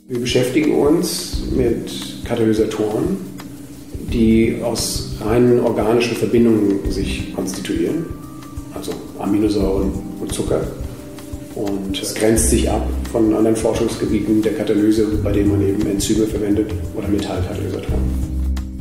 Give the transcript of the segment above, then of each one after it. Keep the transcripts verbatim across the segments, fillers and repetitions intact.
Wir beschäftigen uns mit Katalysatoren, die aus reinen organischen Verbindungen sich konstituieren, also Aminosäuren und Zucker. Und es grenzt sich ab von anderen Forschungsgebieten der Katalyse, bei denen man eben Enzyme verwendet oder Metallkatalysatoren.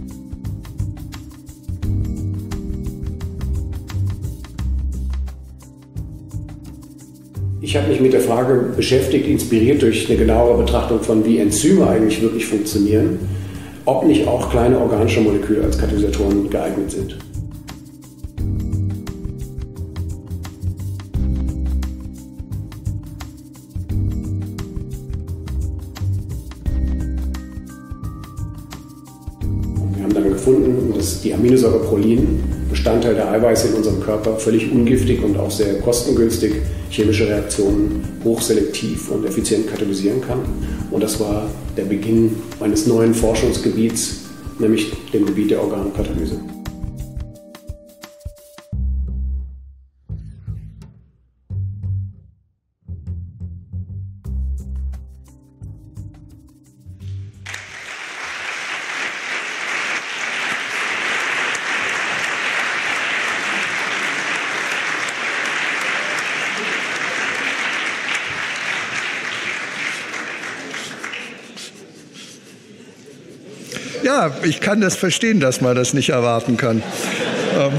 Ich habe mich mit der Frage beschäftigt, inspiriert durch eine genauere Betrachtung von, wie Enzyme eigentlich wirklich funktionieren, ob nicht auch kleine organische Moleküle als Katalysatoren geeignet sind. Wir haben dann gefunden, dass die Aminosäure Prolin, Bestandteil der Eiweiße in unserem Körper, völlig ungiftig und auch sehr kostengünstig chemische Reaktionen hochselektiv und effizient katalysieren kann. Und das war der Beginn eines neuen Forschungsgebiets, nämlich dem Gebiet der Organokatalyse. Ja, ich kann das verstehen, dass man das nicht erwarten kann. ähm,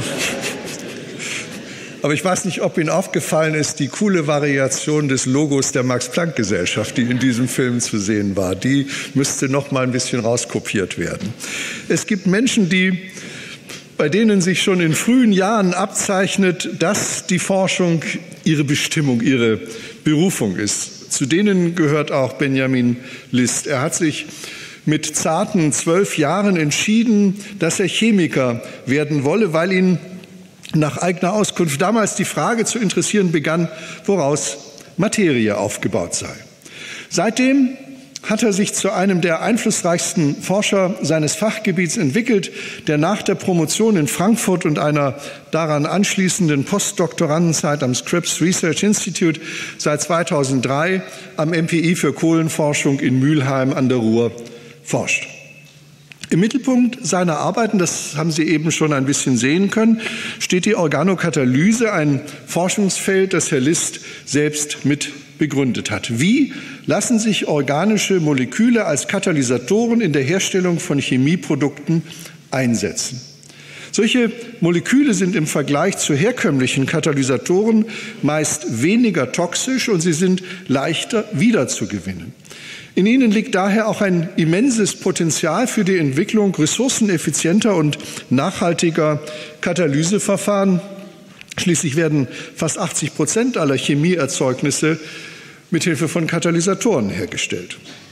aber ich weiß nicht, ob Ihnen aufgefallen ist, die coole Variation des Logos der Max-Planck-Gesellschaft, die in diesem Film zu sehen war. Die müsste noch mal ein bisschen rauskopiert werden. Es gibt Menschen, die, bei denen sich schon in frühen Jahren abzeichnet, dass die Forschung ihre Bestimmung, ihre Berufung ist. Zu denen gehört auch Benjamin List. Er hat sich mit zarten zwölf Jahren entschieden, dass er Chemiker werden wolle, weil ihn nach eigener Auskunft damals die Frage zu interessieren begann, woraus Materie aufgebaut sei. Seitdem hat er sich zu einem der einflussreichsten Forscher seines Fachgebiets entwickelt, der nach der Promotion in Frankfurt und einer daran anschließenden Postdoktorandenzeit am Scripps Research Institute seit zweitausenddrei am M P I für Kohlenforschung in Mülheim an der Ruhr forscht. Im Mittelpunkt seiner Arbeiten, das haben Sie eben schon ein bisschen sehen können, steht die Organokatalyse, ein Forschungsfeld, das Herr List selbst mit begründet hat. Wie lassen sich organische Moleküle als Katalysatoren in der Herstellung von Chemieprodukten einsetzen? Solche Moleküle sind im Vergleich zu herkömmlichen Katalysatoren meist weniger toxisch und sie sind leichter wiederzugewinnen. In ihnen liegt daher auch ein immenses Potenzial für die Entwicklung ressourceneffizienter und nachhaltiger Katalyseverfahren. Schließlich werden fast achtzig Prozent aller Chemieerzeugnisse mithilfe von Katalysatoren hergestellt.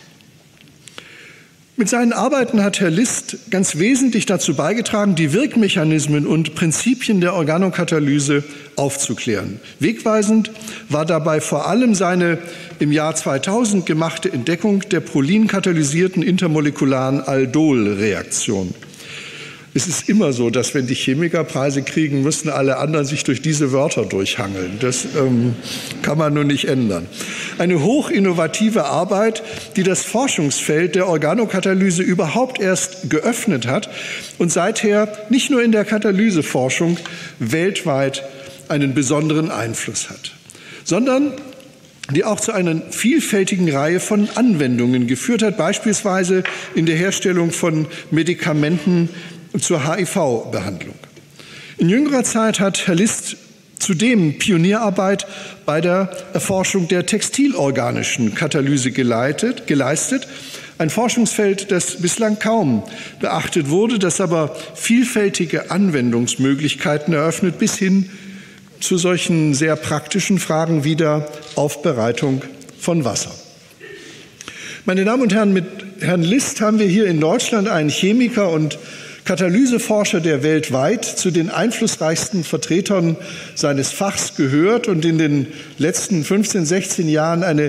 Mit seinen Arbeiten hat Herr List ganz wesentlich dazu beigetragen, die Wirkmechanismen und Prinzipien der Organokatalyse aufzuklären. Wegweisend war dabei vor allem seine im Jahr zweitausend gemachte Entdeckung der prolinkatalysierte intermolekularen Aldol-Reaktion. Es ist immer so, dass wenn die Chemiker Preise kriegen, müssen alle anderen sich durch diese Wörter durchhangeln. Das ähm, kann man nun nicht ändern. Eine hochinnovative Arbeit, die das Forschungsfeld der Organokatalyse überhaupt erst geöffnet hat und seither nicht nur in der Katalyseforschung weltweit einen besonderen Einfluss hat, sondern die auch zu einer vielfältigen Reihe von Anwendungen geführt hat, beispielsweise in der Herstellung von Medikamenten zur H I V-Behandlung. In jüngerer Zeit hat Herr List zudem Pionierarbeit bei der Erforschung der textilorganischen Katalyse geleitet, geleistet, ein Forschungsfeld, das bislang kaum beachtet wurde, das aber vielfältige Anwendungsmöglichkeiten eröffnet, bis hin zu solchen sehr praktischen Fragen wie der Aufbereitung von Wasser. Meine Damen und Herren, mit Herrn List haben wir hier in Deutschland einen Chemiker und Katalyseforscher, der weltweit zu den einflussreichsten Vertretern seines Fachs gehört und in den letzten fünfzehn, sechzehn Jahren eine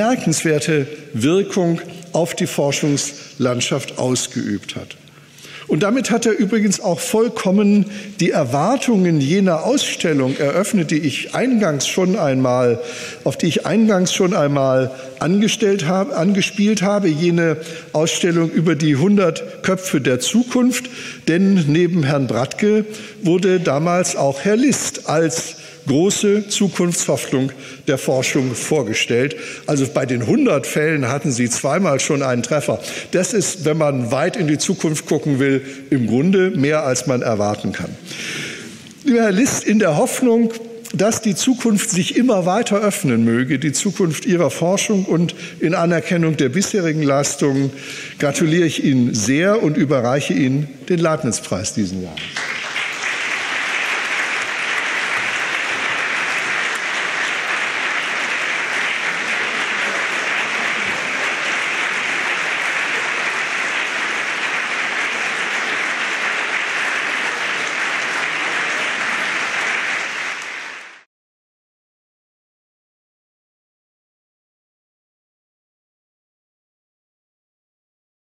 bemerkenswerte Wirkung auf die Forschungslandschaft ausgeübt hat. Und damit hat er übrigens auch vollkommen die Erwartungen jener Ausstellung eröffnet, die ich eingangs schon einmal, auf die ich eingangs schon einmal angestellt habe, angespielt habe, jene Ausstellung über die hundert Köpfe der Zukunft. Denn neben Herrn Bradtke wurde damals auch Herr List als große Zukunftshoffnung der Forschung vorgestellt. Also bei den hundert Fällen hatten Sie zweimal schon einen Treffer. Das ist, wenn man weit in die Zukunft gucken will, im Grunde mehr, als man erwarten kann. Lieber Herr List, in der Hoffnung, dass die Zukunft sich immer weiter öffnen möge, die Zukunft Ihrer Forschung, und in Anerkennung der bisherigen Leistungen gratuliere ich Ihnen sehr und überreiche Ihnen den Leibniz-Preis diesen Jahr.